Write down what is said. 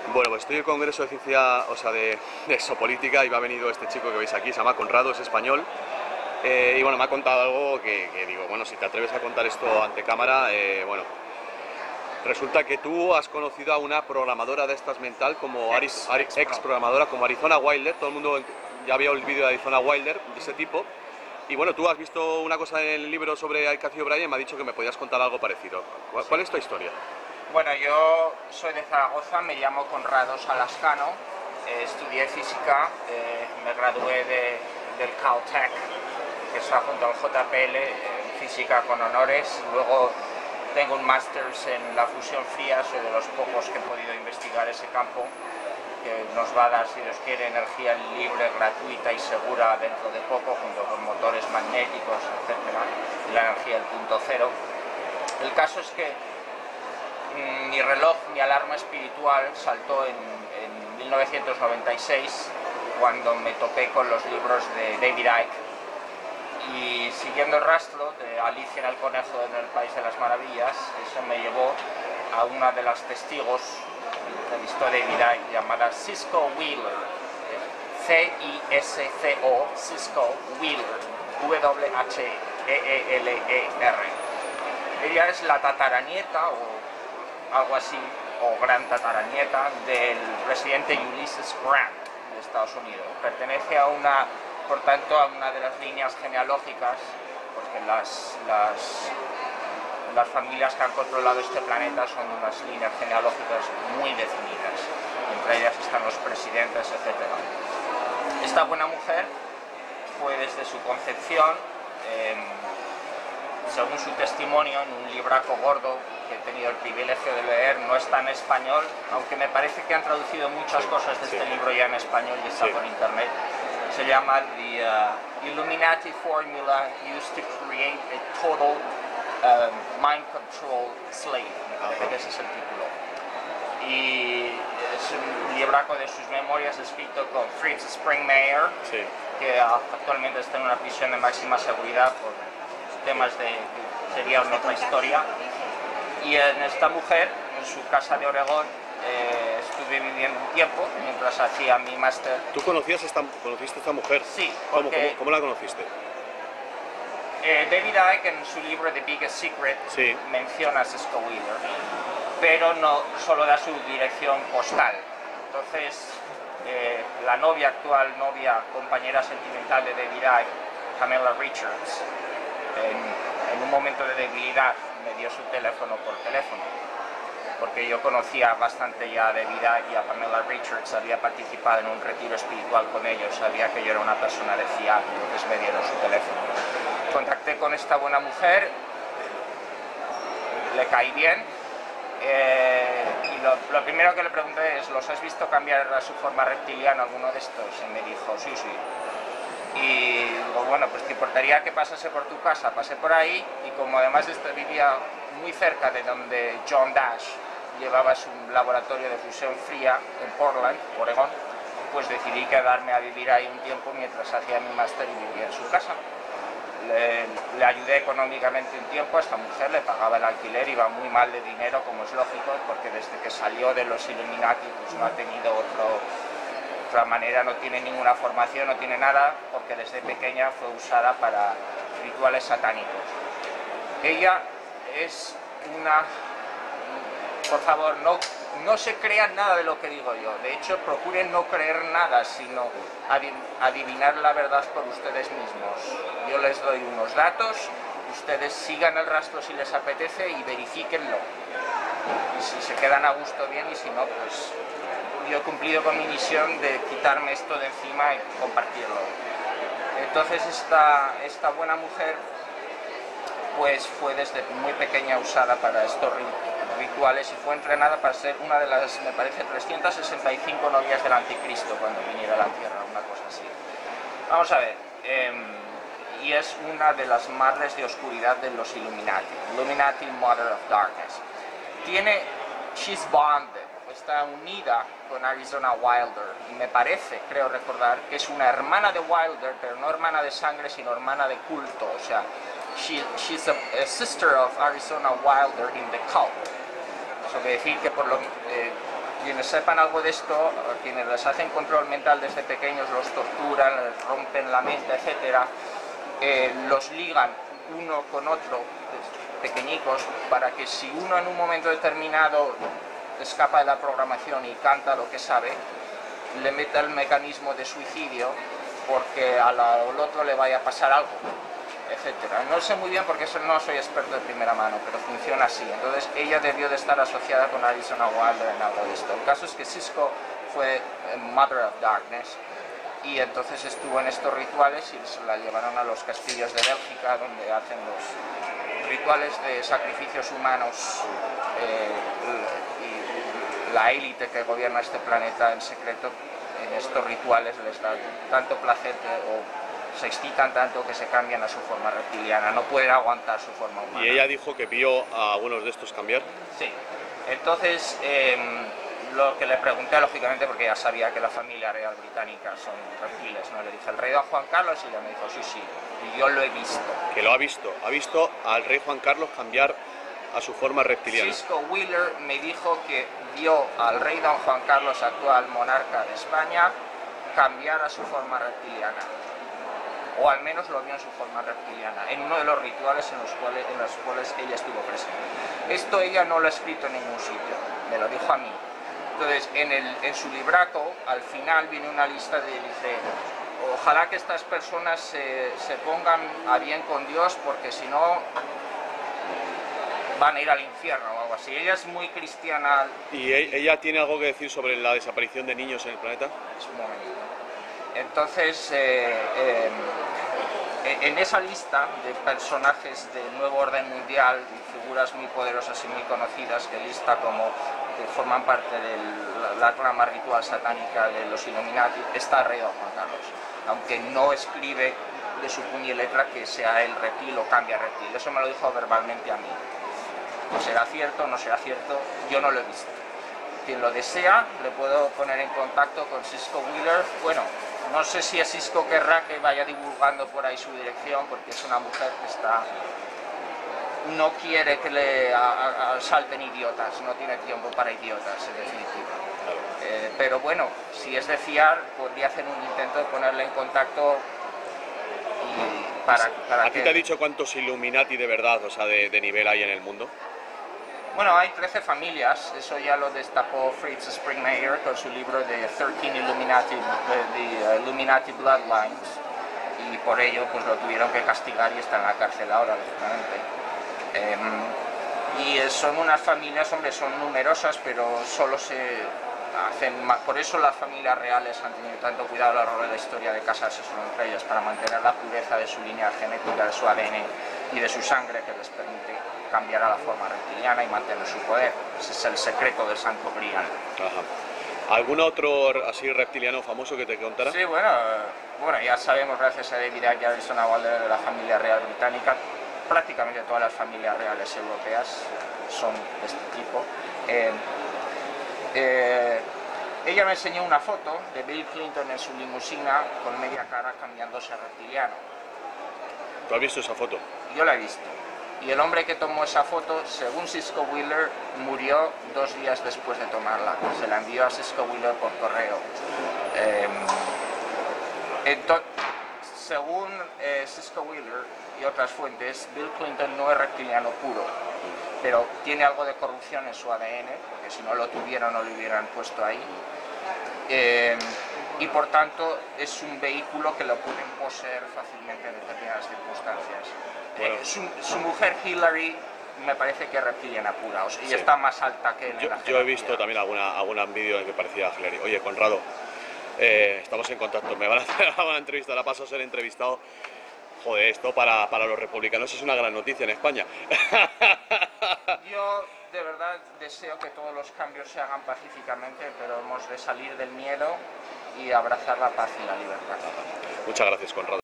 Bueno, pues estoy en el Congreso de Ciencia, o sea, de Exopolítica, y me ha venido este chico que veis aquí, se llama Conrado, es español. Y bueno, me ha contado algo que digo, bueno, si te atreves a contar esto ante cámara, bueno, resulta que tú has conocido a una programadora de estas mental, como ex programadora, como Arizona Wilder. Todo el mundo ya vio el vídeo de Arizona Wilder, de ese tipo. Y bueno, tú has visto una cosa en el libro sobre Cathy O'Brien y me ha dicho que me podías contar algo parecido. ¿Cuál es tu historia? Bueno, yo soy de Zaragoza, me llamo Conrado Salascano, estudié física, me gradué del Caltech, que está junto al JPL, en física con honores. Luego tengo un máster en la fusión fría, soy de los pocos que he podido investigar ese campo, que nos va a dar, si Dios quiere, energía libre, gratuita y segura dentro de poco, junto con motores magnéticos, etcétera, y la energía del punto cero. El caso es que mi reloj, mi alarma espiritual saltó en 1996, cuando me topé con los libros de David Icke, y siguiendo el rastro de Alicia en el Conejo en el País de las Maravillas, eso me llevó a una de las testigos que entrevistó David Icke, llamada Cisco Wheeler, C-I-S-C-O, Cisco Wheeler, W-H-E-E-L-E-R. Ella es la tataranieta o algo así, o gran tataranieta del presidente Ulysses Grant de Estados Unidos. Pertenece a una, por tanto, a una de las líneas genealógicas, porque las familias que han controlado este planeta son unas líneas genealógicas muy definidas, entre ellas están los presidentes, etc. Esta buena mujer fue desde su concepción, según su testimonio, en un libraco gordo que he tenido el privilegio de leer, no está en español, aunque me parece que han traducido muchas cosas de este libro ya en español y está por internet. Se llama The Illuminati Formula Used to Create a Total Mind Control Slave. Me parece que ese es el título. Y es un libraco de sus memorias escrito con Fritz Springmeier, que actualmente está en una prisión de máxima seguridad por temas de que sería otra historia. Y en esta mujer, en su casa de Oregón, estuve viviendo un tiempo mientras hacía mi máster. ¿Tú conociste a esta mujer? Sí. ¿Cómo la conociste? David Icke, en su libro The Biggest Secret, menciona a Cisco Wheeler, pero no solo da su dirección postal. Entonces, la actual novia, compañera sentimental de David Icke, Pamela Richards, en un momento de debilidad me dio su teléfono por teléfono, porque yo conocía bastante ya a David Icke y a Pamela Richards, había participado en un retiro espiritual con ellos, sabía que yo era una persona de fiar, entonces me dieron su teléfono. Contacté con esta buena mujer, le caí bien, y lo primero que le pregunté es: ¿los has visto cambiar a su forma reptiliana alguno de estos? Y me dijo: sí, sí. Y digo, bueno, pues te importaría que pasase por tu casa. Pasé por ahí, y como además vivía muy cerca de donde John Dash llevaba su laboratorio de fusión fría en Portland, Oregón, pues decidí quedarme a vivir ahí un tiempo mientras hacía mi máster y vivía en su casa. Le ayudé económicamente un tiempo a esta mujer, le pagaba el alquiler, iba muy mal de dinero, como es lógico, porque desde que salió de los Illuminati pues no ha tenido otra manera, no tiene ninguna formación, no tiene nada, porque desde pequeña fue usada para rituales satánicos. Ella es una... Por favor, no se crean nada de lo que digo yo. De hecho, procuren no creer nada, sino adivinar la verdad por ustedes mismos. Yo les doy unos datos, ustedes sigan el rastro si les apetece y verifíquenlo. Y si se quedan a gusto, bien, y si no, pues yo he cumplido con mi misión de quitarme esto de encima y compartirlo. Entonces esta buena mujer pues fue desde muy pequeña usada para estos rituales y fue entrenada para ser una de las, me parece, 365 novias del anticristo cuando viniera a la Tierra, una cosa así. Vamos a ver, y es una de las madres de oscuridad de los Illuminati, Mother of Darkness. She's bonded, está unida con Arizona Wilder, y me parece, creo recordar, que es una hermana de Wilder, pero no hermana de sangre, sino hermana de culto, o sea, she's a sister of Arizona Wilder in the cult. Eso quiere decir que quienes sepan algo de esto, a quienes les hacen control mental desde pequeños, los torturan, les rompen la mente, etcétera, los ligan uno con otro, pequeñicos, para que si uno en un momento determinado escapa de la programación y canta lo que sabe, le meta el mecanismo de suicidio porque al otro le vaya a pasar algo, etcétera. No sé muy bien porque no soy experto de primera mano, pero funciona así. Entonces ella debió de estar asociada con Alison Wilder en algo de esto. El caso es que Sisko fue Mother of Darkness y entonces estuvo en estos rituales y se la llevaron a los castillos de Bélgica, donde hacen los rituales de sacrificios humanos y la élite que gobierna este planeta en secreto. En estos rituales les da tanto placer o se excitan tanto que se cambian a su forma reptiliana, no pueden aguantar su forma humana. ¿Y ella dijo que vio a algunos de estos cambiar? Sí, entonces lo que le pregunté, lógicamente, porque ya sabía que la familia real británica son reptiles, ¿no? Le dije, ¿el rey don Juan Carlos? Y ella me dijo, sí, sí, y yo lo he visto. Que lo ha visto al rey Juan Carlos cambiar a su forma reptiliana. Sisko Wheeler me dijo que vio al rey don Juan Carlos, actual monarca de España, cambiar a su forma reptiliana, o al menos lo vio en su forma reptiliana, en uno de los rituales en los cuales ella estuvo presente. Esto ella no lo ha escrito en ningún sitio, me lo dijo a mí. Entonces, en su librato, al final viene una lista de, dice, ojalá que estas personas se pongan a bien con Dios, porque si no van a ir al infierno o algo así. Ella es muy cristiana. ¿Y ella tiene algo que decir sobre la desaparición de niños en el planeta? Es un momento. Entonces, en esa lista de personajes del nuevo orden mundial y figuras muy poderosas y muy conocidas que lista como que forman parte de la trama ritual satánica de los Illuminati, está el rey don Juan Carlos, aunque no escribe de su puño y letra que sea el reptil o cambia reptil. Eso me lo dijo verbalmente a mí. ¿Será cierto o no será cierto? Yo no lo he visto. Quien lo desea, le puedo poner en contacto con Sisko Wheeler. Bueno, no sé si Sisko querrá que vaya divulgando por ahí su dirección, porque es una mujer que no quiere que le salten idiotas, no tiene tiempo para idiotas, en definitiva. Pero bueno, si es de fiar, podría hacer un intento de ponerle en contacto y para ¿A ti te ha dicho cuántos Illuminati de verdad, o sea, de nivel hay en el mundo? Bueno, hay 13 familias, eso ya lo destapó Fritz Springmeier con su libro de 13 Illuminati, Illuminati Bloodlines, y por ello pues lo tuvieron que castigar y está en la cárcel ahora, lógicamente. Y son unas familias, hombre, son numerosas, pero solo se hacen, por eso las familias reales han tenido tanto cuidado a lo largo de la historia de casarse solo entre ellas, para mantener la pureza de su línea genética, de su ADN y de su sangre, que les permite cambiar a la forma reptiliana y mantener su poder. Ese es el secreto del Santo Grial. Ajá. ¿Algún otro así reptiliano famoso que te contara? Sí, bueno, ya sabemos, gracias a David Icke y Alison Wilder, de la familia real británica. Prácticamente todas las familias reales europeas son de este tipo. Ella me enseñó una foto de Bill Clinton en su limusina con media cara cambiándose a reptiliano. ¿Tú has visto esa foto? Yo la he visto. Y el hombre que tomó esa foto, según Sisko Wheeler, murió 2 días después de tomarla. Se la envió a Sisko Wheeler por correo. Según Sisko Wheeler y otras fuentes, Bill Clinton no es reptiliano puro, pero tiene algo de corrupción en su ADN, porque si no lo tuviera no lo hubieran puesto ahí. Y por tanto es un vehículo que lo pueden poseer fácilmente en determinadas circunstancias. Bueno. Su mujer Hillary me parece que es reptiliana pura, o sea, y está más alta que él. Yo he visto también algún vídeo en que parecía a Hillary. Oye, Conrado, estamos en contacto, me van a hacer una entrevista, la paso a ser entrevistado. Joder, esto para los republicanos es una gran noticia en España. Yo de verdad deseo que todos los cambios se hagan pacíficamente, pero hemos de salir del miedo y abrazar la paz y la libertad. Muchas gracias, Conrado.